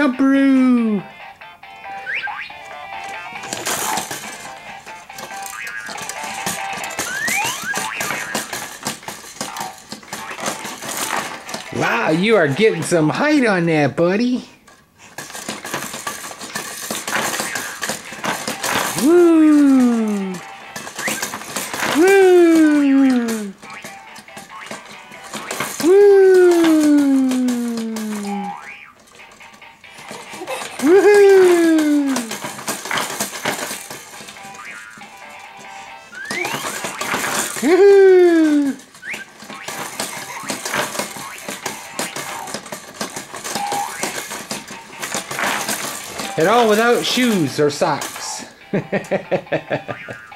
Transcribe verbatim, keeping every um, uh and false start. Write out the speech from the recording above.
jumperoo. Wow, you are getting some height on that, buddy. Woo! Woo! Woo! Woohoo! Woohoo! And all without shoes or socks.